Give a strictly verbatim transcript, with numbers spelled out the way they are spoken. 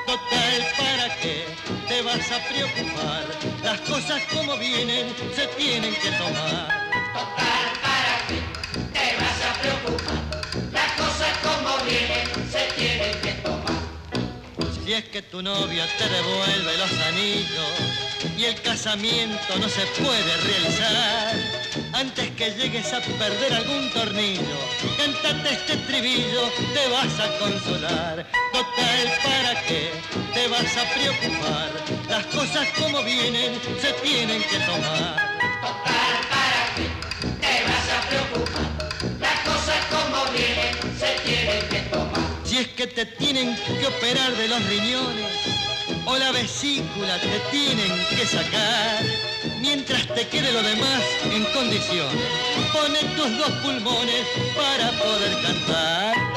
Total, ¿para qué te vas a preocupar? Las cosas como vienen se tienen que tomar. Total, ¿para qué te vas a preocupar? Las cosas como vienen se tienen que tomar. Si es que tu novio te devuelve los anillos y el casamiento no se puede realizar, antes que llegues a perder algún tornillo, cántate este estribillo, te vas a consolar. Total, ¿para qué te vas a preocupar? Las cosas como vienen se tienen que tomar. Total, ¿para qué te vas a preocupar? Las cosas como vienen se tienen que tomar. Si es que te tienen que operar de los riñones o la vesícula te tienen que sacar, mientras te quede lo demás en condiciones, pone tus dos pulmones para poder cantar.